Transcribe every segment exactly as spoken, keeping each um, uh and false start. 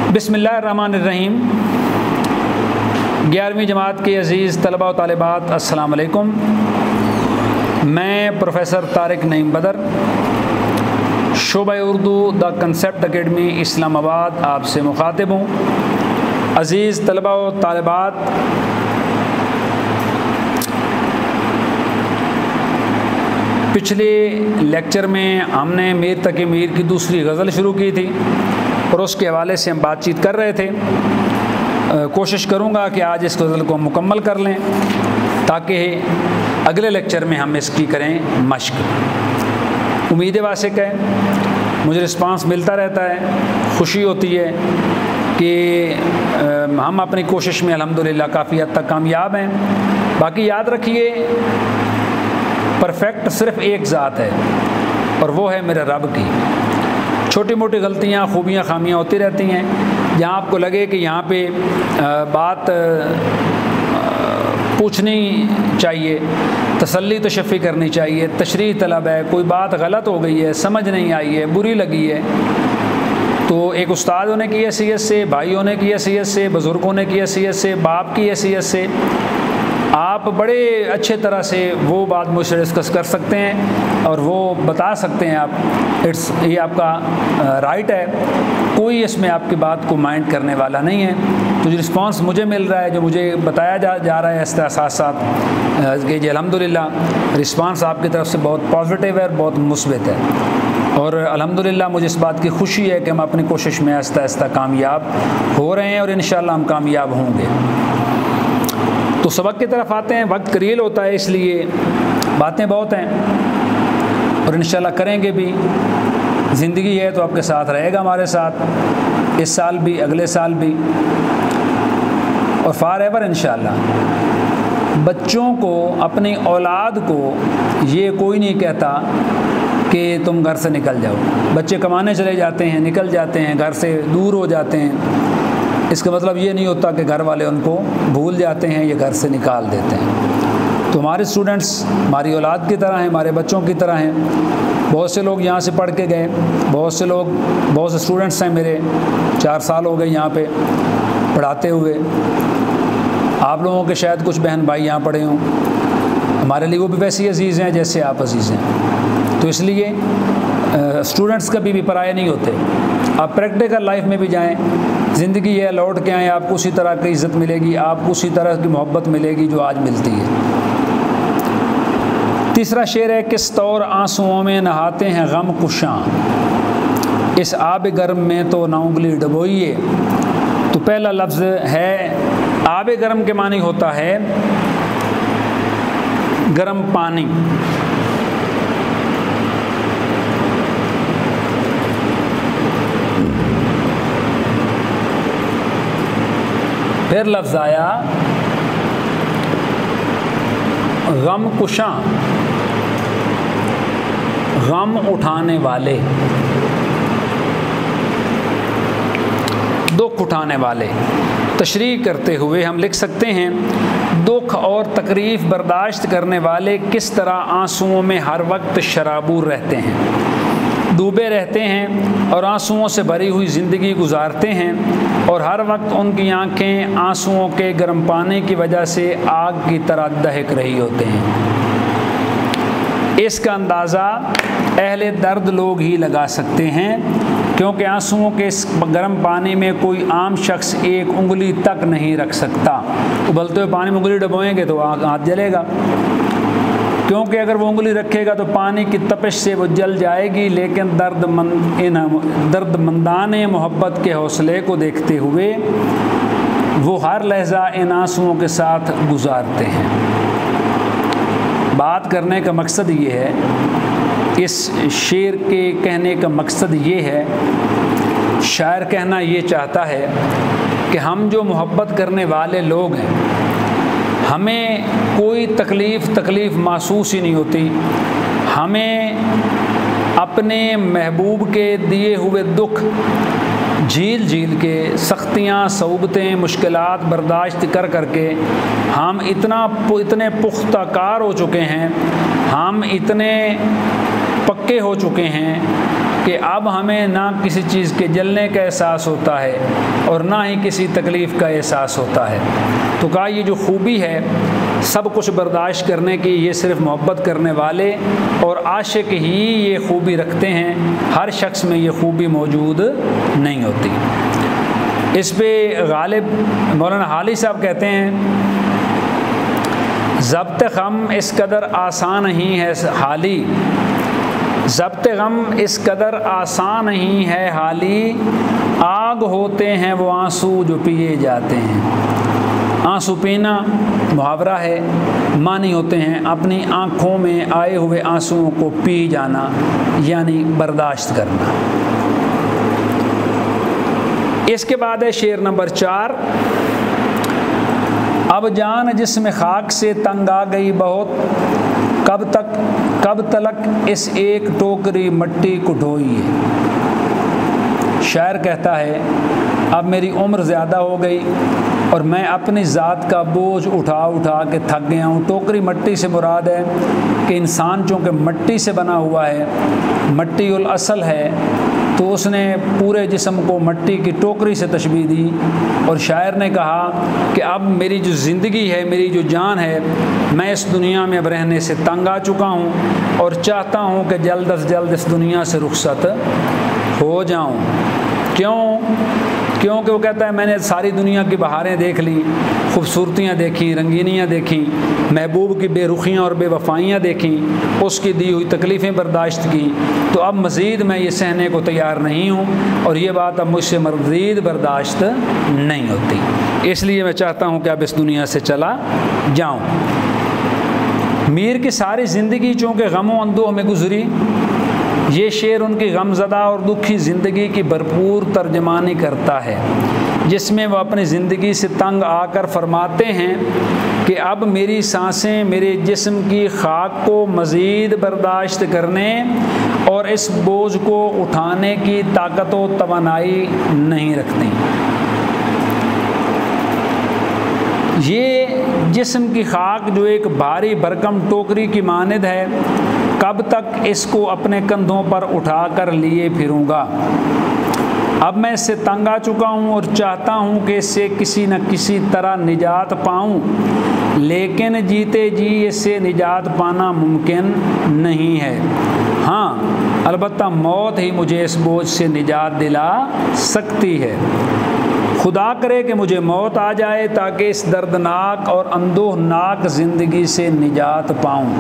बिस्मिल्लाहिर्रहमानिर्रहीम। ग्यारहवीं जमात के अज़ीज़ तलबा व तालिबात, अस्सलाम वालेकुम। मैं प्रोफ़ेसर तारिक नईम बदर, शोबा Urdu the concept academy Islamabad आपसे मुखातिब हूँ। अज़ीज़ तलबा व तालिबात, पिछले लेक्चर में हमने मीर तकी मीर की दूसरी गज़ल शुरू की थी और उसके हवाले से हम बातचीत कर रहे थे। आ, कोशिश करूँगा कि आज इस गज़ल को मुकम्मल कर लें ताकि अगले लेक्चर में हम इसकी करें मश्क। उम्मीद वासिक है, मुझे रिस्पांस मिलता रहता है, खुशी होती है कि आ, हम अपनी कोशिश में अल्हम्दुलिल्लाह काफ़ी हद तक कामयाब हैं। बाकी याद रखिए, परफेक्ट सिर्फ एक ज़ात है और वो है मेरे रब की। छोटी मोटी गलतियाँ, खूबियाँ, खामियाँ होती रहती हैं। जहाँ आपको लगे कि यहाँ पे बात पूछनी चाहिए, तसल्ली तशफ़ी करनी चाहिए, तशरीह तलब है, कोई बात गलत हो गई है, समझ नहीं आई है, बुरी लगी है, तो एक उस्ताद होने की हैसियत से, भाई होने की हैसियत से, बुज़ुर्ग होने की हैसियत से, बाप की हैसियत से आप बड़े अच्छे तरह से वो बात मुझसे डिस्कस कर सकते हैं और वो बता सकते हैं आप। इट्स ये आपका राइट है, कोई इसमें आपकी बात को माइंड करने वाला नहीं है। तो जो रिस्पांस मुझे मिल रहा है, जो मुझे बताया जा जा रहा है, इस तरह साथ साथ कि जी अल्हम्दुलिल्लाह रिस्पांस आपकी तरफ से बहुत पॉजिटिव है और बहुत मुस्बित है। और अल्हम्दुलिल्लाह मुझे इस बात की खुशी है कि हम अपनी कोशिश में आहिस्ता आहिस्ता कामयाब हो रहे हैं और इंशाअल्लाह हम कामयाब होंगे। तो सबक की तरफ आते हैं। वक्त करील होता है, इसलिए बातें बहुत हैं और इंशाअल्लाह करेंगे भी। ज़िंदगी है तो आपके साथ रहेगा, हमारे साथ इस साल भी, अगले साल भी और फार एवर इंशाअल्लाह। बच्चों को, अपनी औलाद को ये कोई नहीं कहता कि तुम घर से निकल जाओ। बच्चे कमाने चले जाते हैं, निकल जाते हैं, घर से दूर हो जाते हैं। इसका मतलब ये नहीं होता कि घर वाले उनको भूल जाते हैं या घर से निकाल देते हैं। तो हमारे स्टूडेंट्स हमारी औलाद की तरह हैं, हमारे बच्चों की तरह हैं। बहुत से लोग यहाँ से पढ़ के गए, बहुत से लोग, बहुत से स्टूडेंट्स हैं मेरे, चार साल हो गए यहाँ पे पढ़ाते हुए। आप लोगों के शायद कुछ बहन भाई यहाँ पढ़े हों, हमारे लिए वो भी वैसे ही अजीज़ हैं जैसे आप अजीज़ हैं। तो इसलिए स्टूडेंट्स कभी भी पराये नहीं होते। आप प्रैक्टिकल लाइफ में भी जाएं, ज़िंदगी है, लौट के आएँ, आपको उसी तरह की इज़्ज़त मिलेगी, आपको उसी तरह की मोहब्बत मिलेगी जो आज मिलती है। तीसरा शेर है, किस तौर आंसुओं में नहाते हैं गम कुशां, इस आब गर्म में तो ना उंगली डबोइए। तो पहला लफ्ज़ है, आब गर्म के मानी होता है गर्म पानी। फिर लफ्ज़ आया गम कुशां, गम उठाने वाले, दुख उठाने वाले। तशरीह करते हुए हम लिख सकते हैं, दुख और तकलीफ़ बर्दाश्त करने वाले किस तरह आंसुओं में हर वक्त शराबूर रहते हैं, डूबे रहते हैं और आंसुओं से भरी हुई ज़िंदगी गुजारते हैं और हर वक्त उनकी आंखें आंसुओं के गर्म पानी की वजह से आग की तरह दहक रही होते हैं। इसका अंदाज़ा अहले दर्द लोग ही लगा सकते हैं, क्योंकि आंसुओं के इस गर्म पानी में कोई आम शख्स एक उंगली तक नहीं रख सकता। उबलते हुए पानी में उंगली डुबोएंगे तो हाथ जलेगा, क्योंकि अगर वो उंगली रखेगा तो पानी की तपिश से वो जल जाएगी। लेकिन दर्दमंद इन दर्दमंदाने मोहब्बत के हौसले को देखते हुए वो हर लहजा इन आंसुओं के साथ गुजारते हैं। बात करने का मकसद ये है, इस शेर के कहने का मकसद ये है, शायर कहना ये चाहता है कि हम जो मोहब्बत करने वाले लोग हैं, हमें कोई तकलीफ़ तकलीफ़ महसूस ही नहीं होती। हमें अपने महबूब के दिए हुए दुख झील झील के, सख्तियाँ, सऊबतें, मुश्किलात बर्दाश्त कर करके हम इतना इतने पुख्ता कार हो चुके हैं, हम इतने पक्के हो चुके हैं कि अब हमें ना किसी चीज़ के जलने का एहसास होता है और ना ही किसी तकलीफ़ का एहसास होता है। तो कहा ये जो खूबी है सब कुछ बर्दाश्त करने की, ये सिर्फ़ मोहब्बत करने वाले और आशिक ही ये खूबी रखते हैं, हर शख्स में ये खूबी मौजूद नहीं होती। इस पे गालिब मौलाना हाली साहब कहते हैं, ज़ब्त गम इस कदर आसान नहीं है हाली, ज़ब्त गम इस कदर आसान नहीं है हाली, आग होते हैं वो आंसू जो पिए जाते हैं। आंसू पीना मुहावरा है, मानी होते हैं अपनी आँखों में आए हुए आंसुओं को पी जाना, यानी बर्दाश्त करना। इसके बाद है शेर नंबर चार, अब जान जिसमें खाक से तंग आ गई बहुत, कब तक कब तलक इस एक टोकरी मट्टी को ढोइए। शायर कहता है अब मेरी उम्र ज़्यादा हो गई और मैं अपनी ज़ात का बोझ उठा उठा के थक गया हूँ। टोकरी मट्टी से मुराद है कि इंसान चूँकि मट्टी से बना हुआ है, मट्टी उल असल है, तो उसने पूरे जिस्म को मट्टी की टोकरी से तशबीह दी। और शायर ने कहा कि अब मेरी जो ज़िंदगी है, मेरी जो जान है, मैं इस दुनिया में अब रहने से तंग आ चुका हूँ और चाहता हूँ कि जल्द अज जल्द इस दुनिया से रुखसत हो जाऊँ। क्यों? क्योंकि वो कहता है मैंने सारी दुनिया की बहारें देख ली, खूबसूरतियाँ देखी, रंगीनियाँ देखी, महबूब की बेरुखियाँ और बेवफाइयाँ देखी, उसकी दी हुई तकलीफ़ें बर्दाश्त की, तो अब मज़ीद मैं ये सहने को तैयार नहीं हूँ और ये बात अब मुझसे मज़ीद बर्दाश्त नहीं होती, इसलिए मैं चाहता हूँ कि अब इस दुनिया से चला जाऊँ। मीर की सारी ज़िंदगी चूँकि गमों अंदों में गुजरी, ये शेर उनकी गमज़दा और दुखी ज़िंदगी की भरपूर तर्जमानी करता है, जिसमें वो अपनी ज़िंदगी से तंग आकर फरमाते हैं कि अब मेरी सांसें मेरे जिस्म की खाक को मज़ीद बर्दाश्त करने और इस बोझ को उठाने की ताकत व तवानाई नहीं रखती। ये जिस्म की खाक जो एक भारी भरकम टोकरी की मानद है, कब तक इसको अपने कंधों पर उठा कर लिए फिरूँगा। अब मैं इससे तंग आ चुका हूँ और चाहता हूँ कि इससे किसी न किसी तरह निजात पाऊँ, लेकिन जीते जी इससे निजात पाना मुमकिन नहीं है। हाँ, अलबत्ता मौत ही मुझे इस बोझ से निजात दिला सकती है। खुदा करे कि मुझे मौत आ जाए ताकि इस दर्दनाक और अंदोहनाक ज़िंदगी से निजात पाऊँ।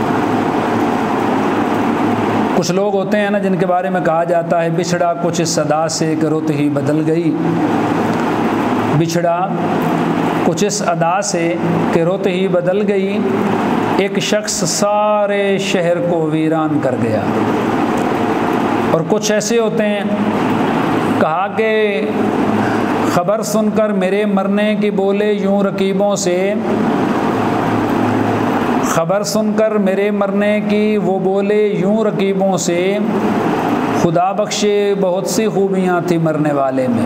कुछ लोग होते हैं ना जिनके बारे में कहा जाता है बिछड़ा कुछ इस सदा से कि रुत ही बदल गई, बिछड़ा कुछ इस अदा से कि रुत ही बदल गई, एक शख्स सारे शहर को वीरान कर गया। और कुछ ऐसे होते हैं, कहा कि खबर सुनकर मेरे मरने की बोले यूं रकीबों से, खबर सुनकर मेरे मरने की वो बोले यूं रकीबों से, खुदा बख्शे बहुत सी खूबियाँ थी मरने वाले में।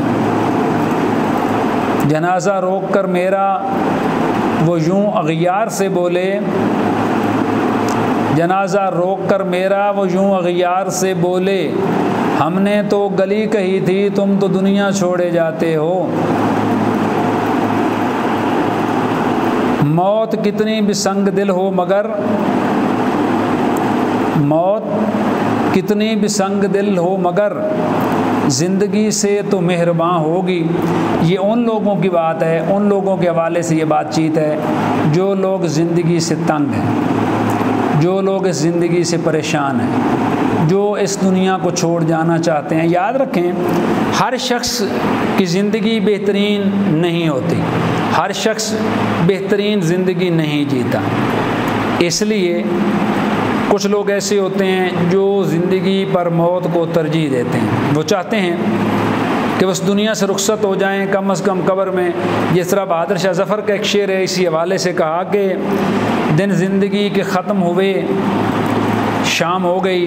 जनाजा रोक कर मेरा वो यूं अगियार से बोले, जनाजा रोक कर मेरा वो यूं अगियार से बोले, हमने तो गली कही थी तुम तो दुनिया छोड़े जाते हो। मौत कितनी भी संग दिल हो मगर, मौत कितनी भी संग दिल हो मगर, ज़िंदगी से तो मेहरबान होगी। ये उन लोगों की बात है, उन लोगों के हवाले से ये बातचीत है जो लोग ज़िंदगी से तंग हैं, जो लोग इस ज़िंदगी से परेशान हैं, जो इस दुनिया को छोड़ जाना चाहते हैं। याद रखें, हर शख्स की ज़िंदगी बेहतरीन नहीं होती, हर शख्स बेहतरीन ज़िंदगी नहीं जीता। इसलिए कुछ लोग ऐसे होते हैं जो ज़िंदगी पर मौत को तरजीह देते हैं। वो चाहते हैं कि बस दुनिया से रुखसत हो जाएं, कम अज़ कम कब्र में। जिस तरह बहादुर शाह ज़फ़र का एक शेर है, इसी हवाले से कहा कि दिन ज़िंदगी के ख़त्म हुए शाम हो गई,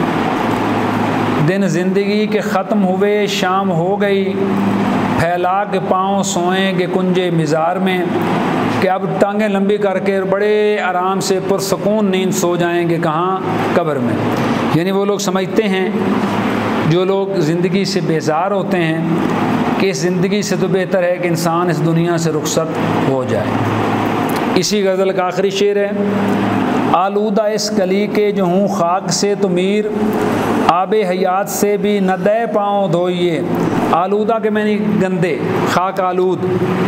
दिन ज़िंदगी के ख़त्म हुए शाम हो गई, फैला के पाँव सोएंगे कुंजे मिज़ार में, कि अब टांगें लंबी करके बड़े आराम से पुरसकून नींद सो जाएंगे, कहाँ? कब्र में। यानी वो लोग समझते हैं जो लोग ज़िंदगी से बेजार होते हैं कि इस ज़िंदगी से तो बेहतर है कि इंसान इस दुनिया से रुखसत हो जाए। इसी गज़ल का आखिरी शेर है, आलूदा इस कली के जो हूँ खाक से तो मीर, आबे हयात से भी न दे पाँव धोइए। आलूदा के मैंने गंदे, खाक आलूद,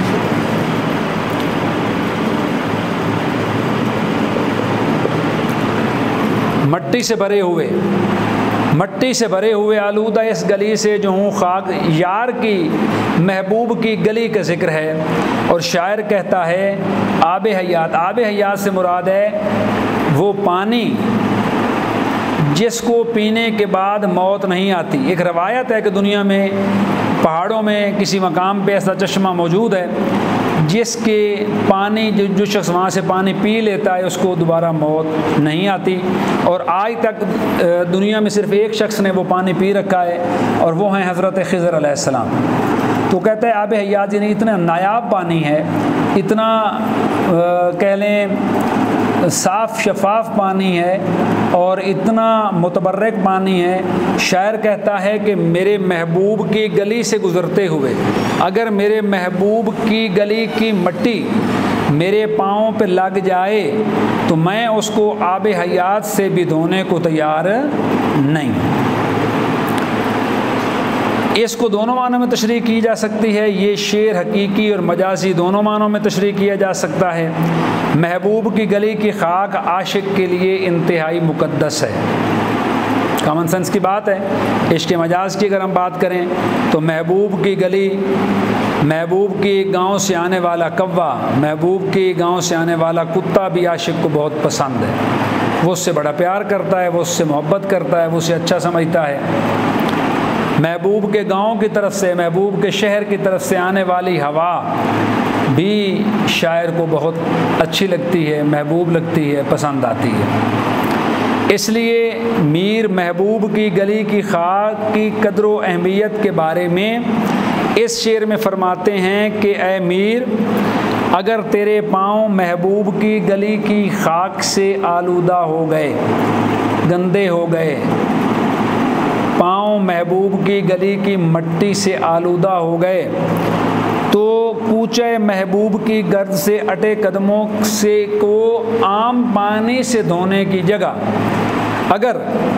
मट्टी से भरे हुए, मट्टी से भरे हुए आलूदा इस गली से जो हूँ खाक, यार की महबूब की गली का जिक्र है। और शायर कहता है आबे हयात, आबे हयात से मुराद है वो पानी जिसको पीने के बाद मौत नहीं आती। एक रवायत है कि दुनिया में पहाड़ों में किसी मकाम पे ऐसा चश्मा मौजूद है जिसके पानी जो जो शख्स वहाँ से पानी पी लेता है उसको दोबारा मौत नहीं आती। और आज तक दुनिया में सिर्फ एक शख्स ने वो पानी पी रखा है और वो हैं हज़रत खिज़र अलैहिस्सलाम। तो कहते हैं आब हयात यानी इतना नायाब पानी है, इतना कह लें साफ़ शफाफ पानी है और इतना मुतबर्रक पानी है। शायर कहता है कि मेरे महबूब की गली से गुज़रते हुए अगर मेरे महबूब की गली की मट्टी मेरे पाँव पे लग जाए तो मैं उसको आब हयात से भी धोने को तैयार नहीं। इसको दोनों मानों में तशरीह की जा सकती है। ये शेर हकीकी और मजाजी दोनों मानों में तशरीह किया जा सकता है। महबूब की गली की खाक आशिक के लिए इंतहाई मुक़द्दस है। कॉमन सेंस की बात है। इश्क़ मजाज की अगर हम बात करें तो महबूब की गली, महबूब की गांव से आने वाला कौवा, महबूब की गांव से आने वाला कुत्ता भी आशिक को बहुत पसंद है। वो उससे बड़ा प्यार करता है, वो उससे मोहब्बत करता है, वो उसे अच्छा समझता है। महबूब के गांव की तरफ से, महबूब के शहर की तरफ से आने वाली हवा भी शायर को बहुत अच्छी लगती है, महबूब लगती है, पसंद आती है। इसलिए मीर महबूब की गली की खाक की कदर व अहमियत के बारे में इस शेर में फरमाते हैं कि ए मीर, अगर तेरे पाँव महबूब की गली की खाक से आलूदा हो गए, गंदे हो गए, पाँव महबूब की गली की मट्टी से आलूदा हो गए, तो कूचे महबूब की गर्द से अटे कदमों से को आम पानी से धोने की जगह अगर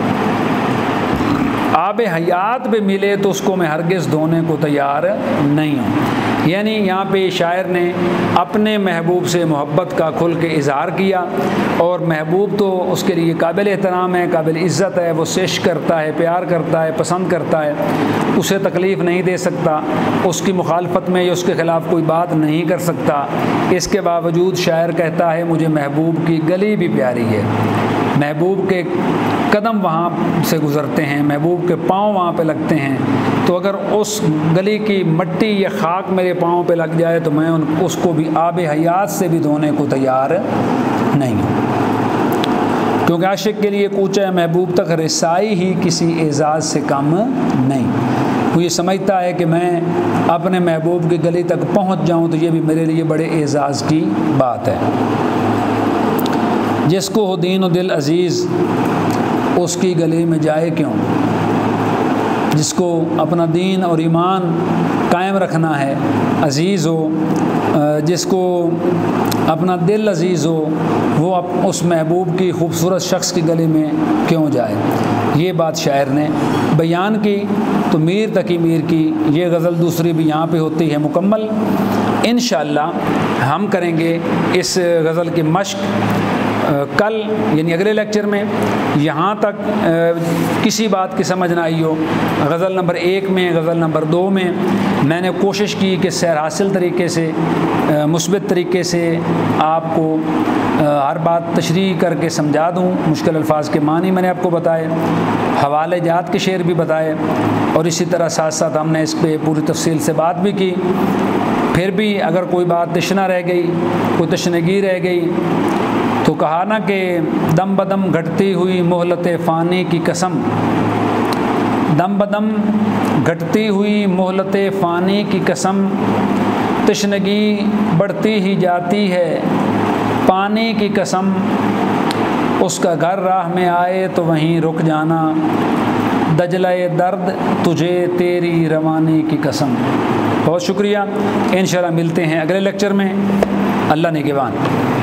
आब हयात पे मिले तो उसको मैं हरगिज़ धोने को तैयार नहीं हूँ। यानी यहाँ पे शायर ने अपने महबूब से मोहब्बत का खुल के इज़हार किया और महबूब तो उसके लिए काबिल एहतराम है, काबिल इज़्ज़त है, वो सेश करता है, प्यार करता है, पसंद करता है, उसे तकलीफ़ नहीं दे सकता, उसकी मुखालफत में या उसके ख़िलाफ़ कोई बात नहीं कर सकता। इसके बावजूद शायर कहता है मुझे महबूब की गली भी प्यारी है, महबूब के कदम वहाँ से गुज़रते हैं, महबूब के पाँव वहाँ पे लगते हैं, तो अगर उस गली की मट्टी या खाक मेरे पाँव पे लग जाए तो मैं उन उसको भी आब हयात से भी धोने को तैयार नहीं हूँ। क्योंकि आशिक के लिए कूचा महबूब तक रसाई ही किसी एजाज़ से कम नहीं। वो ये समझता है कि मैं अपने महबूब की गली तक पहुँच जाऊँ तो ये भी मेरे लिए बड़े एजाज़ की बात है। जिसको हो दीन व दिल अज़ीज़ उसकी गली में जाए क्यों। जिसको अपना दीन और ईमान कायम रखना है, अज़ीज़ हो, जिसको अपना दिल अज़ीज़ हो, वो अप उस महबूब की खूबसूरत शख्स की गली में क्यों जाए। ये बात शायर ने बयान की। तो मीर तकी मीर की ये गज़ल दूसरी भी यहाँ पे होती है मुकम्मल। इंशाअल्लाह हम करेंगे इस गज़ल की मश्क कल यानी अगले लेक्चर में। यहाँ तक आ, किसी बात की समझ ना आई हो, गज़ल नंबर एक में, गज़ल नंबर दो में मैंने कोशिश की कि सैर हासिल तरीके से, मुस्बित तरीके से आपको आ, हर बात तशरीह करके समझा दूँ। मुश्किल अल्फाज के मानी मैंने आपको बताए, हवाले जात के शेर भी बताए और इसी तरह साथ साथ हमने इस पर पूरी तफसील से बात भी की। फिर भी अगर कोई बात तशना रह गई, कोई तशनगी रह गई तो कहा ना कि दम बदम घटती हुई मोहलत फ़ानी की कसम, दम बदम घटती हुई मोहलत फ़ानी की कसम, तशनगी बढ़ती ही जाती है पानी की कसम, उसका घर राह में आए तो वहीं रुक जाना, दजलाए दर्द तुझे तेरी रवानी की कसम। बहुत शुक्रिया। इंशाअल्लाह मिलते हैं अगले लेक्चर में। अल्लाह निगहबान।